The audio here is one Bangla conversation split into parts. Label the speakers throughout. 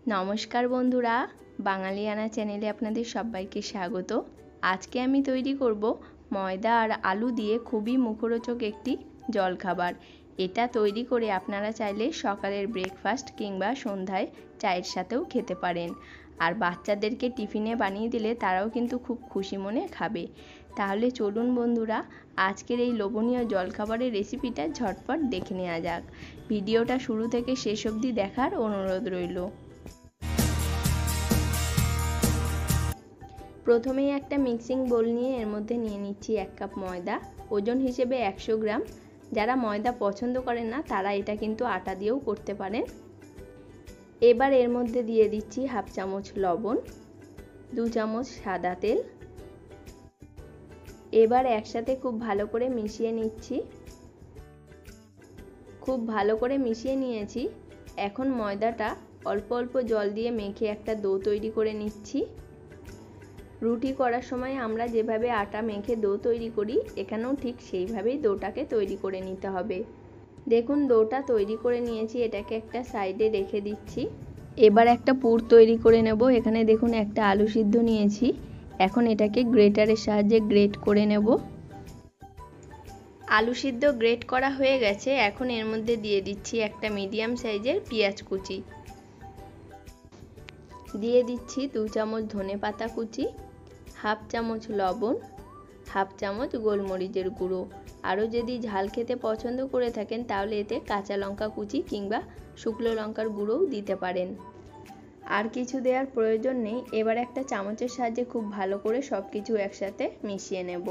Speaker 1: নমস্কার বন্ধুরা, বাঙালিয়ানা চ্যানেলে আপনাদের সবাইকে স্বাগত। আজকে আমি তৈরি করব ময়দা আর আলু দিয়ে খুবই মুখরোচক একটি জলখাবার। এটা তৈরি করে আপনারা চাইলে সকালের ব্রেকফাস্ট কিংবা সন্ধ্যায় চায়ের সাথেও খেতে পারেন। আর বাচ্চাদেরকে টিফিনে বানিয়ে দিলে তারাও কিন্তু খুব খুশি মনে খাবে। তাহলে চলুন বন্ধুরা, আজকের এই লোভনীয় জলখাবারের রেসিপিটা ঝটপট দেখে নেওয়া যাক। ভিডিওটা শুরু থেকে শেষ অবধি দেখার অনুরোধ রইল। প্রথমেই একটা মিক্সিং বোল নিয়ে এর মধ্যে নিয়ে নিচ্ছি 1 কাপ ময়দা, ওজন হিসেবে 100 গ্রাম। যারা ময়দা পছন্দ করেন না তারা এটা কিন্তু আটা দিয়েও করতে পারেন। এবার এর মধ্যে দিয়ে দিচ্ছি হাফ চামচ লবণ, 2 চামচ সাদা তেল। এবার একসাথে খুব ভালো করে মিশিয়ে নিচ্ছি। খুব ভালো করে মিশিয়ে নিয়েছি। এখন ময়দাটা অল্প অল্প জল দিয়ে মেখে একটা ডো তৈরি করে নিচ্ছি। রুটি করার সময় আমরা যেভাবে আটা মেখে ডো তৈরি করি, এখানেও ঠিক সেইভাবেই ডোটাকে তৈরি করে নিতে হবে। দেখুন ডোটা তৈরি করে নিয়েছি, এটাকে একটা সাইডে রেখে দিচ্ছি। এবার একটা পুর তৈরি করে নেব। এখানে দেখুন একটা আলু সিদ্ধ নিয়েছি। এখন এটাকে গ্রেটারের সাহায্যে গ্রেট করে নেব। আলু সিদ্ধ গ্রেট করা হয়ে গেছে। এখন এর মধ্যে দিয়ে দিচ্ছি একটা মিডিয়াম সাইজের পেঁয়াজ কুচি, দিয়ে দিচ্ছি 2 চামচ ধনেপাতা কুচি, হাফ চামচ লবণ, হাফ চামচ গোলমরিচের গুঁড়ো। আরও যদি ঝাল খেতে পছন্দ করে থাকেন তাহলে এতে কাঁচা লঙ্কা কুচি কিংবা শুকনো লঙ্কার গুঁড়োও দিতে পারেন। আর কিছু দেওয়ার প্রয়োজন নেই। এবার একটা চামচের সাহায্যে খুব ভালো করে সব কিছু একসাথে মিশিয়ে নেব।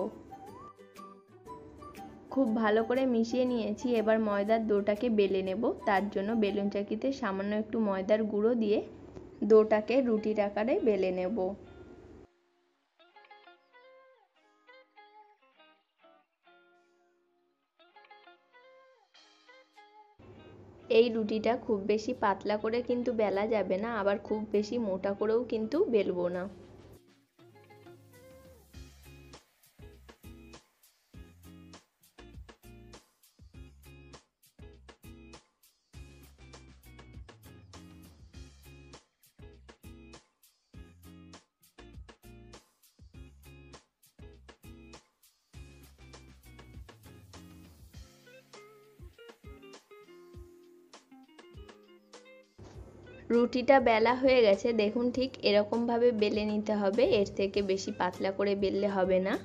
Speaker 1: খুব ভালো করে মিশিয়ে নিয়েছি। এবার ময়দার ডোটাকে বেলে নেব। তার জন্য বেলুন চাকিতে সামান্য একটু ময়দার গুঁড়ো দিয়ে ডোটাকে রুটির আকারে বেলে নেব। এই রুটিটা খুব বেশি পাতলা করে কিন্তু বেলা যাবে না, আবার খুব বেশি মোটা করেও কিন্তু বেলবো না। রুটিটা বেলা হয়ে গেছে। দেখুন ঠিক এরকম ভাবে বেলে নিতে হবে, এর থেকে বেশি পাতলা করে বেললে হবে না।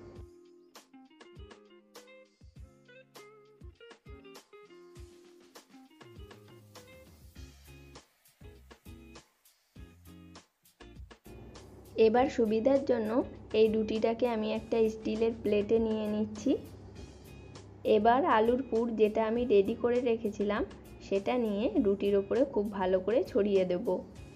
Speaker 1: এবার সুবিধার জন্য এই রুটিটাকে আমি একটা স্টিলের প্লেটে নিয়ে নিচ্ছি। এবার আলুর পুর যেটা আমি রেডি করে রেখেছিলাম সেটা নিয়ে রুটির ওপরে খুব ভালো করে ছড়িয়ে দেব।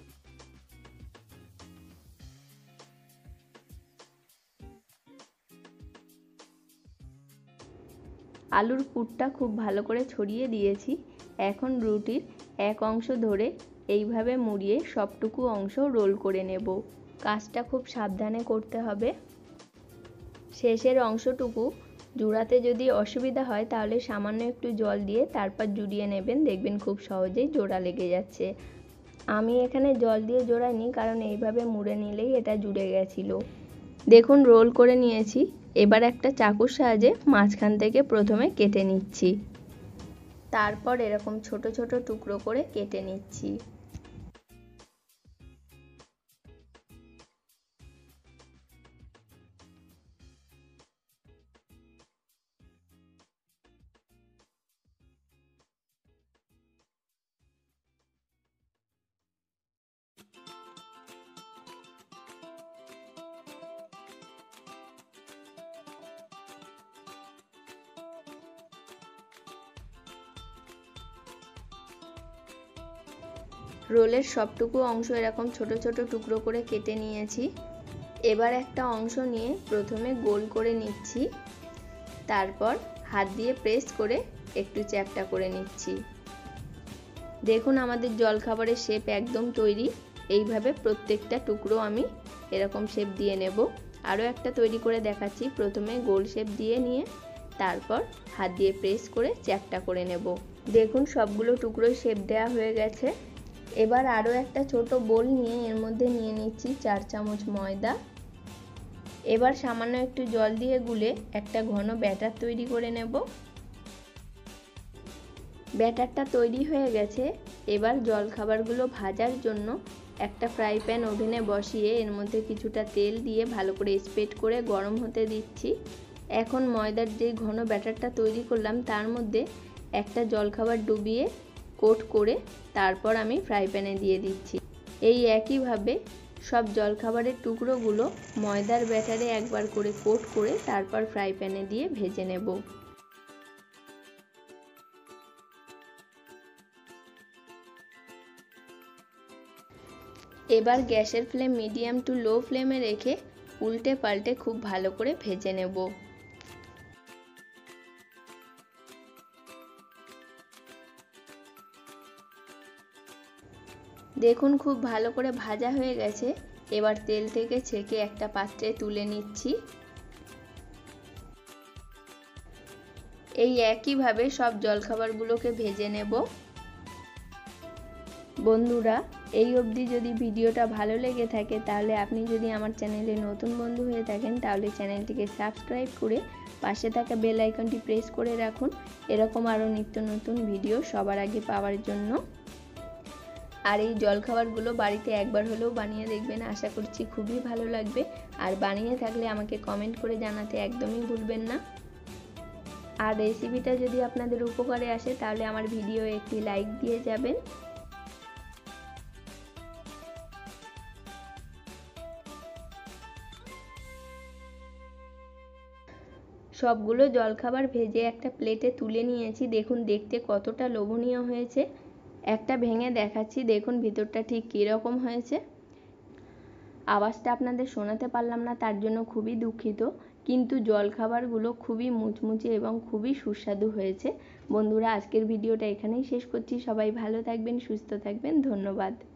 Speaker 1: আলুর পুরটা খুব ভালো করে ছড়িয়ে দিয়েছি। এখন রুটির এক অংশ ধরে এইভাবে মুড়িয়ে সবটুকু অংশ রোল করে নেব। কাজটা খুব সাবধানে করতে হবে। শেষের অংশটুকু জুড়াতে যদি অসুবিধা হয় তাহলে সামান্য একটু জল দিয়ে তারপর জুড়িয়ে নেবেন, দেখবেন খুব সহজেই জোড়া লেগে যাচ্ছে। আমি এখানে জল দিয়ে জোড়াইনি, কারণ এইভাবে মুড়ে নিলেই এটা জুড়ে গেছিলো। দেখুন রোল করে নিয়েছি। এবার একটা চাকুর সাহায্যে মাঝখান থেকে প্রথমে কেটে নিচ্ছি, তারপর এরকম ছোট ছোট টুকরো করে কেটে নিচ্ছি। রোলের সবটুকু অংশ এরকম ছোট ছোট টুকরো করে কেটে নিয়েছি। এবার একটা অংশ নিয়ে প্রথমে গোল করে নিচ্ছি, তারপর হাত দিয়ে প্রেস করে একটু চ্যাপ্টা করে নিচ্ছি। দেখুন আমাদের জলখাবারের শেপ একদম তৈরি। এইভাবে প্রত্যেকটা টুকরো আমি এরকম শেপ দিয়ে নেব। আরও একটা তৈরি করে দেখাচ্ছি। প্রথমে গোল শেপ দিয়ে নিয়ে তারপর হাত দিয়ে প্রেস করে চ্যাপ্টা করে নেব। দেখুন সবগুলো টুকরোই শেপ দেওয়া হয়ে গেছে। এবার আরও একটা ছোট বোল নিয়ে এর মধ্যে নিয়ে নিচ্ছি 4 চামচ ময়দা। এবার সামান্য একটু জল দিয়ে গুলে একটা ঘন ব্যাটার তৈরি করে নেব। ব্যাটারটা তৈরি হয়ে গেছে। এবার জলখাবারগুলো ভাজার জন্য একটা ফ্রাই প্যান ওভেনে বসিয়ে এর মধ্যে কিছুটা তেল দিয়ে ভালো করে স্প্রেড করে গরম হতে দিচ্ছি। এখন ময়দার যে ঘন ব্যাটারটা তৈরি করলাম তার মধ্যে একটা জলখাবার ডুবিয়ে কোট করে তারপর আমি ফ্রাই প্যানে দিয়ে দিচ্ছি। এই একইভাবে সব জলখাবারের টুকরোগুলো ময়দার ব্যাটারে একবার করে কোট করে তারপর ফ্রাই প্যানে দিয়ে ভেজে নেব। এবার গ্যাসের ফ্লেম মিডিয়াম টু লো ফ্লেমে রেখে উল্টে পাল্টে খুব ভালো করে ভেজে নেব। দেখুন খুব ভালো করে ভাজা হয়ে গেছে। এবার তেল থেকে ছেঁকে একটা পাত্রে তুলে নিচ্ছি। এই একইভাবে সব জলখাবারগুলোকে ভেজে নেব। বন্ধুরা, এই অবধি যদি ভিডিওটা ভালো লেগে থাকে তাহলে আপনি যদি আমার চ্যানেলে নতুন বন্ধু হয়ে থাকেন তাহলে চ্যানেলটিকে সাবস্ক্রাইব করে পাশে থাকা বেল আইকনটি প্রেস করে রাখুন এরকম আরও নিত্য নতুন ভিডিও সবার আগে পাওয়ার জন্য। আর এই জলখাবারগুলো বাড়িতে একবার হলেও বানিয়ে দেখবেন, আশা করছি খুবই ভালো লাগবে। আর বানিয়ে থাকলে আমাকে কমেন্ট করে জানাতে একদমই ভুলবেন না। আর রেসিপিটা যদি আপনাদের উপকারে আসে তাহলে আমার ভিডিও একটি লাইক দিয়ে যাবেন। সবগুলো জলখাবার ভেজে একটা প্লেটে তুলে নিয়েছি। দেখুন দেখতে কতটা লোভনীয় হয়েছে। একটা ভেঙে দেখাচ্ছি, দেখুন ভিতরটা ঠিক কীরকম হয়েছে। আওয়াজটা আপনাদের শোনাতে পারলাম না, তার জন্য খুবই দুঃখিত, কিন্তু জলখাবারগুলো খুবই মুচমুচে এবং খুবই সুস্বাদু হয়েছে। বন্ধুরা, আজকের ভিডিওটা এখানেই শেষ করছি। সবাই ভালো থাকবেন, সুস্থ থাকবেন। ধন্যবাদ।